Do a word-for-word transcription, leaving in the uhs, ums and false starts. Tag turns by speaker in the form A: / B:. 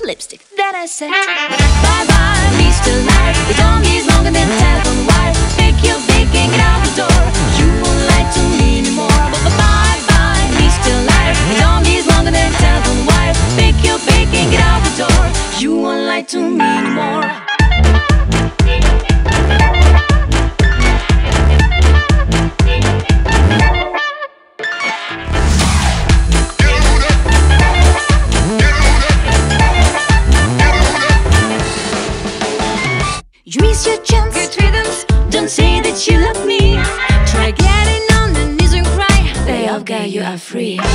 A: lipstick. Then I said, bye bye, Mister Liar. You told me it's longer than a telephone wire. Pick your pick and get out the door. You won't lie to me anymore. But bye bye, Mister Liar. You told me it's longer than a telephone wire. Pick your pick and get out the door. You won't lie to me anymore. You miss your chance, good riddance. Don't say that you love me. Try getting on the knees and cry. Lay off, guy, you are free.